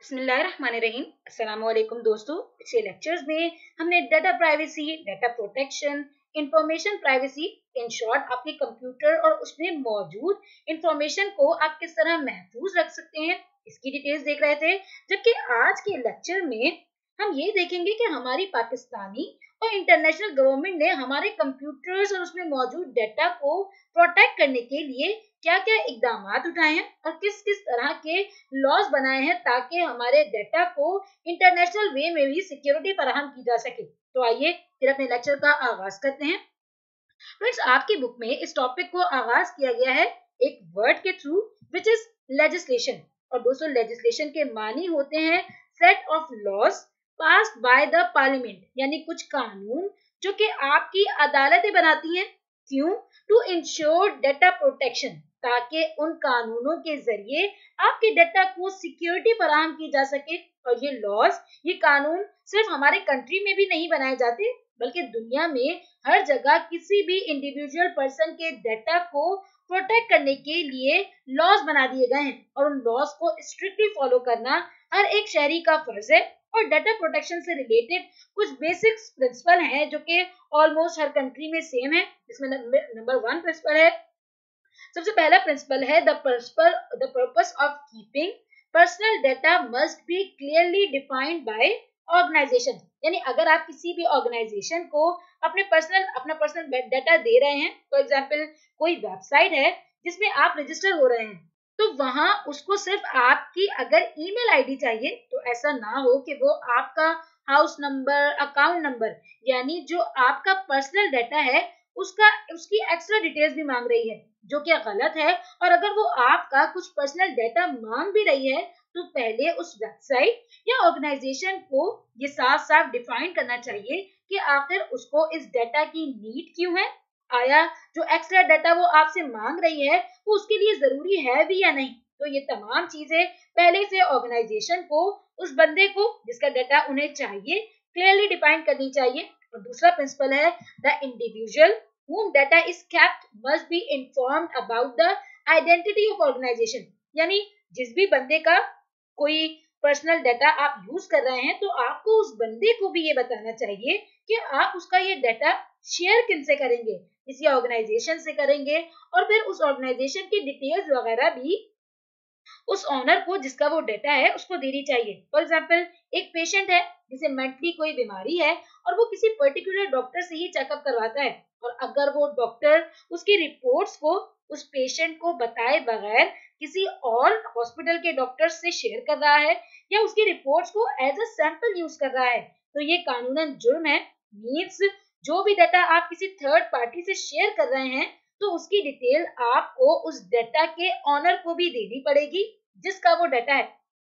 बिस्मिल्लाहिर्रहमानिर्रहीम। अस्सलाम वालेकुम दोस्तों। पिछले लेक्चर्स में हमने data privacy, data protection, information privacy, in short आपके कंप्यूटर और उसमें मौजूद इंफॉर्मेशन को आप किस तरह महफूज रख सकते हैं, इसकी डिटेल्स देख रहे थे। जबकि आज के लेक्चर में हम ये देखेंगे कि हमारी पाकिस्तानी और इंटरनेशनल गवर्नमेंट ने हमारे कंप्यूटर्स और उसमें मौजूद डाटा को प्रोटेक्ट करने के लिए क्या क्या इकदाम उठाए हैं और किस किस तरह के लॉज बनाए हैं ताकि हमारे डाटा को इंटरनेशनल वे में भी सिक्योरिटी फराहम की जा सके। तो आइए फिर अपने लेक्चर का आगाज करते हैं। फ्रेंड्स, आपकी बुक में इस टॉपिक को आगाज किया गया है एक वर्ड के थ्रू विच इज लेजिस्लेशन। और दोस्तों, लेजिस्लेशन के मानी होते हैं set of laws passed by the parliament, यानी कुछ कानून जो कि आपकी अदालतें बनाती हैं। क्यों? टू इंश्योर डाटा प्रोटेक्शन, ताकि उन कानूनों के जरिए आपके डाटा को सिक्योरिटी फराहम की जा सके। और ये लॉज, ये कानून सिर्फ हमारे कंट्री में भी नहीं बनाए जाते, बल्कि दुनिया में हर जगह किसी भी इंडिविजुअल पर्सन के डाटा को प्रोटेक्ट करने के लिए लॉज बना दिए गए हैं और उन लॉज को स्ट्रिक्टली फॉलो करना हर एक शहरी का फर्ज है। और डाटा प्रोटेक्शन से रिलेटेड कुछ बेसिक प्रिंसिपल हैं जो कि ऑलमोस्ट हर कंट्री में सेम है। इसमें नंबर 1 प्रिंसिपल है, सबसे पहला प्रिंसिपल है the purpose of keeping personal data must be clearly defined by organisation. यानी अगर आप किसी भी ऑर्गेनाइजेशन को अपना पर्सनल डाटा दे रहे हैं, फॉर एग्जांपल कोई वेबसाइट है जिसमें आप रजिस्टर हो रहे हैं, तो वहां उसको सिर्फ आपकी अगर ईमेल आईडी चाहिए, तो ऐसा ना हो कि वो आपका हाउस नंबर, अकाउंट नंबर, यानी जो आपका पर्सनल डाटा है उसकी एक्स्ट्रा डिटेल्स भी मांग रही है, जो कि गलत है। और अगर वो आपका कुछ पर्सनल डाटा मांग भी रही है, तो पहले उस वेबसाइट या ऑर्गेनाइजेशन को ये साफ साफ डिफाइन करना चाहिए कि आखिर उसको इस डाटा की नीड क्यों है। आया जो एक्स्ट्रा डाटा वो आपसे मांग रही है वो उसके लिए जरूरी है भी या नहीं। तो ये तमाम चीजें पहले से ऑर्गेनाइजेशन को, उस बंदे को जिसका डाटा उन्हें चाहिए, क्लियरली डिफाइन करनी चाहिए। और दूसरा प्रिंसिपल है the individual whom data is kept must be informed about the identity of organization। यानी जिस भी बंदे का कोई पर्सनल डाटा आप यूज कर रहे हैं, तो आपको उस बंदे को भी ये बताना चाहिए कि आप उसका ये डाटा शेयर किनसे करेंगे, किसी ऑर्गेनाइजेशन से करेंगे, और फिर उस ऑर्गेनाइजेशन की डिटेल्स वगैरह भी उस ऑनर को जिसका वो डाटा है उसको देनी चाहिए। फॉर एग्जाम्पल, एक पेशेंट है जिसे मेंटली कोई बीमारी है और वो किसी पर्टिकुलर डॉक्टर से ही चेकअप करवाता है, और अगर वो डॉक्टर उसकी रिपोर्ट्स को उस पेशेंट को बताए बगैर किसी और हॉस्पिटल के डॉक्टर से शेयर कर रहा है या उसकी रिपोर्ट्स को एज अ सैंपल यूज कर रहा है, तो ये कानूनन जुर्म है। मीन्स जो भी डाटा आप किसी थर्ड पार्टी से शेयर कर रहे हैं, तो उसकी डिटेल आपको उस डाटा के ऑनर को भी देनी पड़ेगी जिसका वो डाटा है।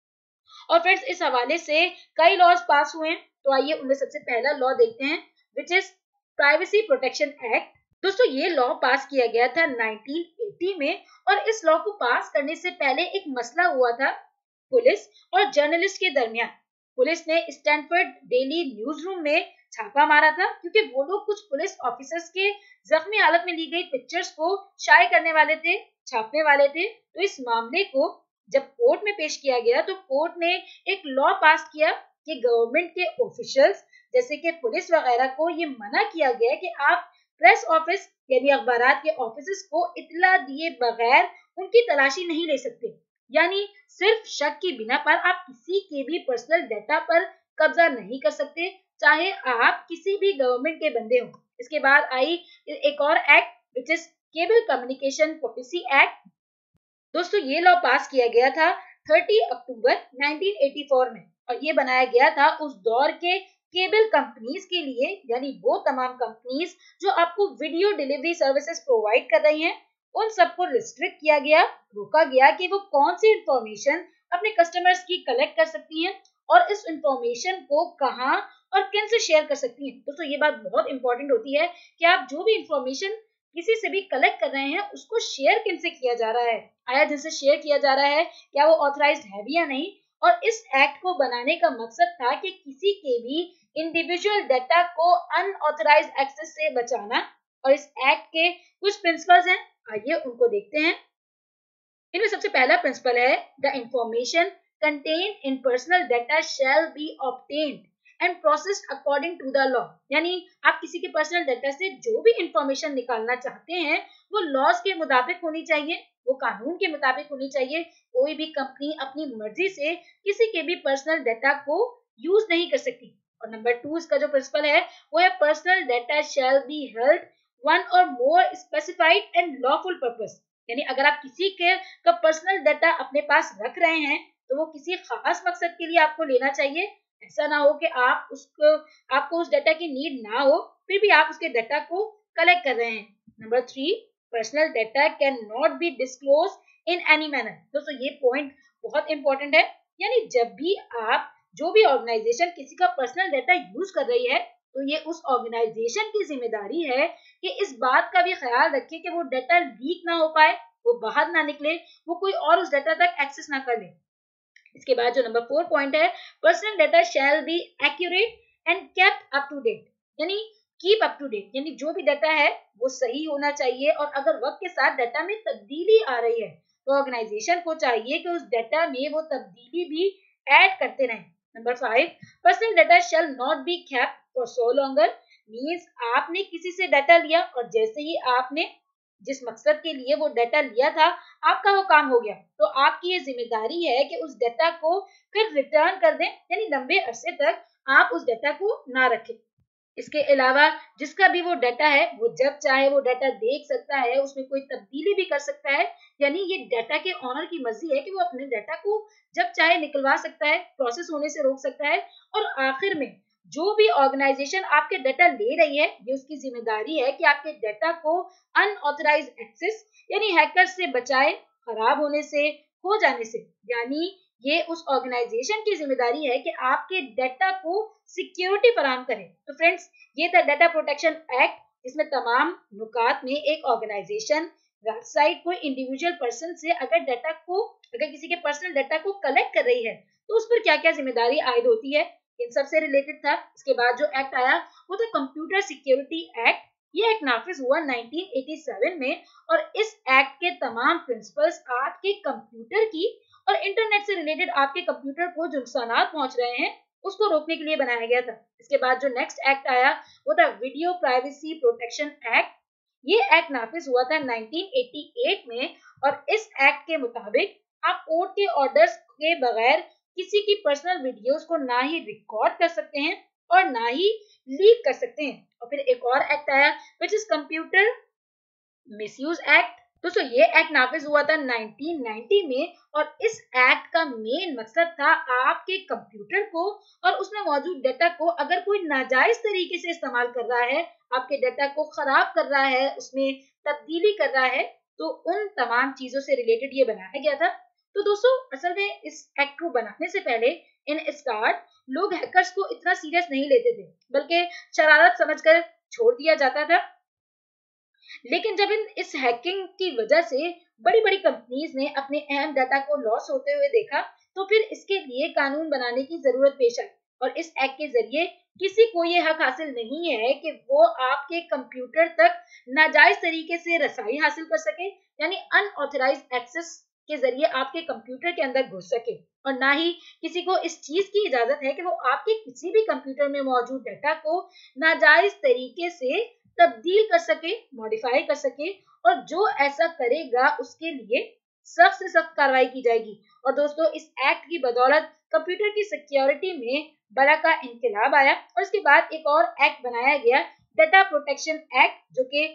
और फ्रेंड्स, इस हवाले से कई लॉज पास हुए हैं, तो आइए उनमें सबसे पहला लॉ देखते हैं which is privacy protection act. दोस्तों, ये लॉ पास किया गया था 1980 में, और इस लॉ को पास करने से पहले एक मसला हुआ था पुलिस और जर्नलिस्ट के दरमियान। पुलिस ने स्टैनफोर्ड डेली न्यूज रूम में छापा मारा था क्योंकि वो लोग कुछ पुलिस ऑफिसर्स के जख्मी हालत में ली गई पिक्चर्स को शाये करने वाले थे, छापने वाले थे। तो इस मामले को जब कोर्ट में पेश किया गया, तो कोर्ट ने एक लॉ पास किया कि गवर्नमेंट के ऑफिशियल्स जैसे कि पुलिस वगैरह को ये मना किया गया कि आप प्रेस ऑफिस यानी अखबारात के ऑफिस को इतला दिए बगैर उनकी तलाशी नहीं ले सकते। यानी सिर्फ शक के बिना पर आप किसी के भी पर्सनल डाटा पर कब्जा नहीं कर सकते, चाहे आप किसी भी गवर्नमेंट के बंदे हो। इसके बाद आई एक और act which is cable communication policy act. दोस्तों, ये लॉ पास किया गया था 30 अक्टूबर 1984 में, और ये बनाया गया था उस दौर के केबल कंपनीज के लिए, यानी वो तमाम कंपनीज जो आपको वीडियो डिलीवरी सर्विसेज प्रोवाइड कर रही हैं, उन सबको रिस्ट्रिक्ट किया गया, रोका गया कि वो कौन सी इंफॉर्मेशन अपने कस्टमर्स की कलेक्ट कर सकती हैं और इस इंफॉर्मेशन को कहाँ और किन से शेयर कर सकती हैं। दोस्तों, ये बात बहुत इंपॉर्टेंट होती है कि आप जो भी इंफॉर्मेशन किसी से भी कलेक्ट कर रहे हैं, उसको शेयर किन से किया जा रहा है, आया जिनसे शेयर किया जा रहा है क्या वो ऑथराइज्ड है भी या नहीं। और इस एक्ट को बनाने का मकसद था कि किसी के भी इंडिविजुअल डाटा को अनऑथराइज्ड एक्सेस से बचाना। और इस एक्ट के कुछ प्रिंसिपल्स हैं, आइए उनको देखते हैं। इनमें सबसे पहला प्रिंसिपल है the information contained in personal data shall be obtained and processed according to the law। यानी आप किसी के पर्सनल डाटा से जो भी इंफॉर्मेशन निकालना चाहते हैं वो लॉज के मुताबिक होनी चाहिए, वो कानून के मुताबिक होनी चाहिए। कोई भी कंपनी अपनी मर्जी से किसी के भी पर्सनल डाटा को यूज नहीं कर सकती। और नंबर 2 इसका जो प्रिंसिपल है वो है personal data shall be held one और more specified and lawful purpose. यानी अगर आप किसी के का पर्सनल डाटा अपने पास रख रहे हैं तो वो किसी खास मकसद के लिए आपको लेना चाहिए। ऐसा ना हो कि आपको उस डाटा की नीड ना हो फिर भी आप उसके डाटा को कलेक्ट कर रहे हैं। Number 3, personal data can not be disclose in any manner. दोस्तों ये पॉइंट बहुत इंपॉर्टेंट है। यानी जब भी आप जो भी ऑर्गेनाइजेशन किसी का पर्सनल डाटा यूज कर रही है तो ये उस ऑर्गेनाइजेशन की जिम्मेदारी है कि इस बात का भी ख्याल रखे कि वो डाटा लीक ना हो पाए, वो बाहर ना निकले, वो कोई और उस डाटा तक एक्सेस ना कर ले। इसके बाद जो नंबर 4 पॉइंट है, personal data shall be accurate and kept up to date. यानी कीप अप टू डेट, यानी जो भी डाटा है वो सही होना चाहिए और अगर वक्त के साथ डाटा में तब्दीली आ रही है तो ऑर्गेनाइजेशन को चाहिए कि उस डाटा में वो तब्दीली भी ऐड करते रहें। Number 5, personal data shall not be kept for so longer. Means आपने किसी से डाटा लिया और जैसे ही आपने जिस मकसद के लिए वो डाटा लिया था आपका वो काम हो गया तो आपकी ये जिम्मेदारी है कि उस डाटा को फिर रिटर्न कर दें, यानी लंबे अरसे तक आप उस डाटा को ना रखें। इसके अलावा जिसका भी वो डाटा है वो जब चाहे वो डाटा देख सकता है, उसमें कोई तब्दीली भी कर सकता है। यानी ये डाटा के ऑनर की मर्जी है कि वो अपने डाटा को जब चाहे निकलवा सकता है, प्रोसेस होने से रोक सकता है। और आखिर में जो भी ऑर्गेनाइजेशन आपके डाटा ले रही है ये उसकी जिम्मेदारी है कि आपके डाटा को अनऑथराइज एक्सेस यानी हैकर से बचाए, खराब होने से, खो जाने से। यानी ये उस ऑर्गेनाइजेशन की जिम्मेदारी है कि आपके डाटा को सिक्योरिटी फराहम करे। तो फ्रेंड्स ये था डाटा प्रोटेक्शन एक्ट, जिसमें तमाम नुकात में एक ऑर्गेनाइजेशन, वेबसाइट, कोई इंडिविजुअल पर्सन से अगर किसी के पर्सनल डाटा को कलेक्ट कर रही है तो उस पर क्या क्या जिम्मेदारी आयद होती है, इन सब से रिलेटेड था। इसके बाद जो एक्ट आया वो था कंप्यूटर सिक्योरिटी एक्ट। ये एक्ट नाफिज हुआ 1987 में और इस एक्ट के तमाम प्रिंसिपल्स आपके कंप्यूटर की और इंटरनेट से रिलेटेड आपके कंप्यूटर को जो नुकसान पहुंच रहे हैं उसको रोकने के लिए बनाया गया था। इसके बाद जो नेक्स्ट एक्ट आया वो था वीडियो प्राइवेसी प्रोटेक्शन एक्ट। ये एक्ट नाफिज हुआ था 1988 में और इस एक्ट के मुताबिक आप कोर्ट के ऑर्डर्स के बगैर किसी की पर्सनल वीडियोस को ना ही रिकॉर्ड कर सकते हैं और ना ही लीक कर सकते हैं। और फिर एक और एक्ट आया which is computer misuse act. दोस्तों ये एक्ट नाफिज हुआ था 1990 में और इस एक्ट का मेन मकसद था आपके कंप्यूटर को और उसमें मौजूद डाटा को अगर कोई नाजायज तरीके से इस्तेमाल कर रहा है, आपके डाटा को खराब कर रहा है, उसमें तब्दीली कर रहा है, तो उन तमाम चीजों से रिलेटेड ये बनाया गया था। तो दोस्तों असल में इस एक्ट को बनाने से पहले इन स्टार्ट लोग हैकर्स को इतना सीरियस नहीं लेते थे, बल्कि शरारत समझकर छोड़ दिया जाता था। लेकिन जब इस हैकिंग की वजह से बड़ी बड़ी कंपनीज ने अपने अहम डाटा को लॉस होते हुए देखा तो फिर इसके लिए कानून बनाने की जरूरत पेश आई और इस एक्ट के जरिए किसी को ये हक हासिल नहीं है कि वो आपके कंप्यूटर तक नाजायज तरीके से रसाई हासिल कर सके, यानी अनऑथराइज एक्सेस के जरिए आपके कंप्यूटर के अंदर घुस सके। और ना ही किसी को इस चीज की इजाजत है कि वो आपके किसी भी कंप्यूटर में मौजूद डाटा को नाजायज तरीके से तब्दील कर सके, मॉडिफाई कर सके, और जो ऐसा करेगा उसके लिए सख्त से सख्त कार्रवाई की जाएगी। और दोस्तों इस एक्ट की बदौलत कंप्यूटर की सिक्योरिटी में बड़ा का इंकलाब आया और इसके बाद एक और एक्ट बनाया गया, डाटा प्रोटेक्शन एक्ट, जो कि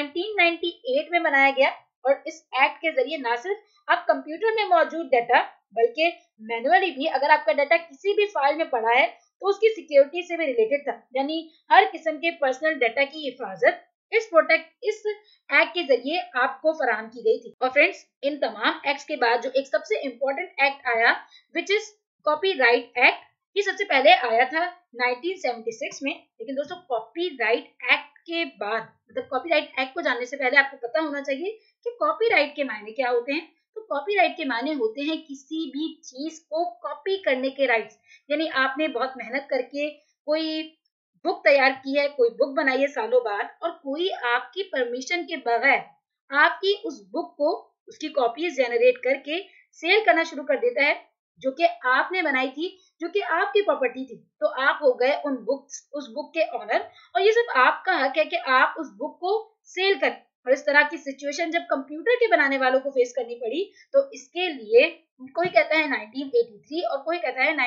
1998 में बनाया गया। और इस एक्ट के जरिए न सिर्फ आप कंप्यूटर में मौजूद डाटा बल्कि मैनुअली भी अगर आपका डाटा किसी भी फाइल में पड़ा है तो उसकी सिक्योरिटी से भी रिलेटेड था, यानी हर किस्म के पर्सनल डाटा की हिफाजत इस एक्ट के जरिए आपको फराहम की गई थी। और फ्रेंड्स इन तमाम एक्ट्स के बाद जो एक सबसे इम्पोर्टेंट एक्ट आया विच इज कॉपीराइट एक्ट, ये सबसे पहले आया था 1976 में। लेकिन दोस्तों कॉपीराइट एक्ट के बाद, मतलब कॉपीराइट एक्ट को जानने से पहले आपको पता होना चाहिए कि कॉपीराइट के मायने क्या होते हैं। तो कॉपीराइट के मायने होते हैं किसी भी चीज को कॉपी करने के राइट्स। यानी आपने बहुत मेहनत करके कोई बुक तैयार की है, कोई बुक बनाई है सालों बाद, और कोई आपकी परमिशन के बगैर आपकी उस बुक को, उसकी कॉपीज जनरेट करके सेल करना शुरू कर देता है, जो कि आपने बनाई थी, जो कि आपकी प्रॉपर्टी थी, तो आप हो गए उस बुक के ऑनर, और ये सब आपका हक है कि आप उस बुक को सेल करें। और इस तरह की सिचुएशन जब कंप्यूटर के बनाने वालों को फेस करनी पड़ी, तो इसके लिए कोई कहता है 1983 और कोई कहता है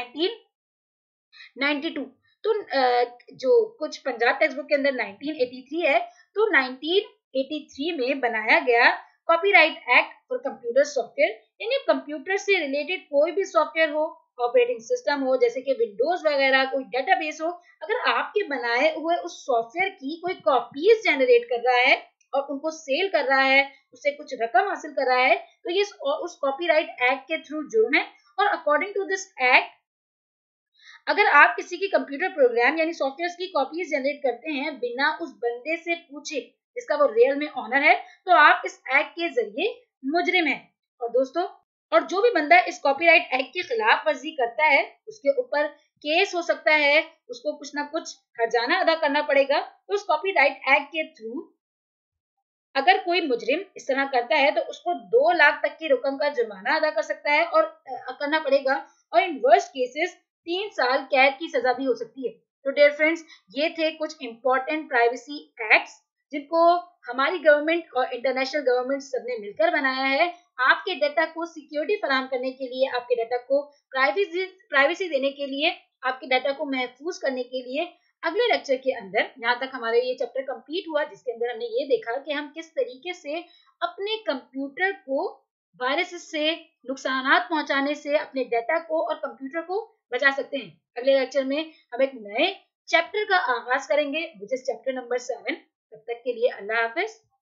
1992। तो जो कुछ पंजाब टेक्स्ट बुक के अंदर 1983 है, तो 1983 में बनाया गया copyright act for computer software, यानी कंप्यूटर से रिलेटेड कोई भी सॉफ्टवेयर हो, ऑपरेटिंग सिस्टम हो जैसे कि विंडोज वगैरह, कोई डेटाबेस हो, अगर आपके बनाए हुए उस सॉफ्टवेयर की कोई कॉपीज जनरेट कर रहा है और उनको सेल कर रहा है, उससे कुछ रकम हासिल कर रहा है, तो ये उस कॉपीराइट एक्ट के थ्रू जुर्म है। और अकॉर्डिंग टू दिस एक्ट, अगर आप किसी की कंप्यूटर प्रोग्राम यानी सॉफ्टवेयर की कॉपीज जनरेट करते हैं बिना उस बंदे से पूछे जिसका वो रियल में ऑनर है, तो आप इस एक्ट के जरिए मुजरिम हैं। और दोस्तों, और जो भी बंदा इस कॉपीराइट एक्ट की खिलाफ वर्जी करता है, उसके ऊपर केस हो सकता है, उसको कुछ ना कुछ हर्जाना अदा करना पड़ेगा। तो उस कॉपीराइट एक्ट के थ्रू अगर कोई मुजरिम इस तरह करता है, तो उसको 2 लाख तक की रकम का जुर्माना अदा कर सकता है और करना पड़ेगा, और इन वर्स्ट केसेस 3 साल कैद की सजा भी हो सकती है। तो डियर फ्रेंड्स, ये थे कुछ इंपॉर्टेंट प्राइवेसी एक्ट्स जिनको हमारी गवर्नमेंट और इंटरनेशनल गवर्नमेंट सबने मिलकर बनाया है, आपके डाटा को सिक्योरिटी फराहम करने के लिए, आपके डाटा को प्राइवेसी देने के लिए, आपके डाटा को महफूज करने के लिए। अगले लेक्चर के अंदर, यहाँ तक हमारे ये चैप्टर कंप्लीट हुआ जिसके अंदर हमने ये देखा कि हम किस तरीके से अपने कंप्यूटर को वायरस से, नुकसानात पहुंचाने से अपने डाटा को और कंप्यूटर को बचा सकते हैं। अगले लेक्चर में हम एक नए चैप्टर का आगाज करेंगे, विच इज चैप्टर नंबर 7। तब तक के लिए अल्लाह हाफिज।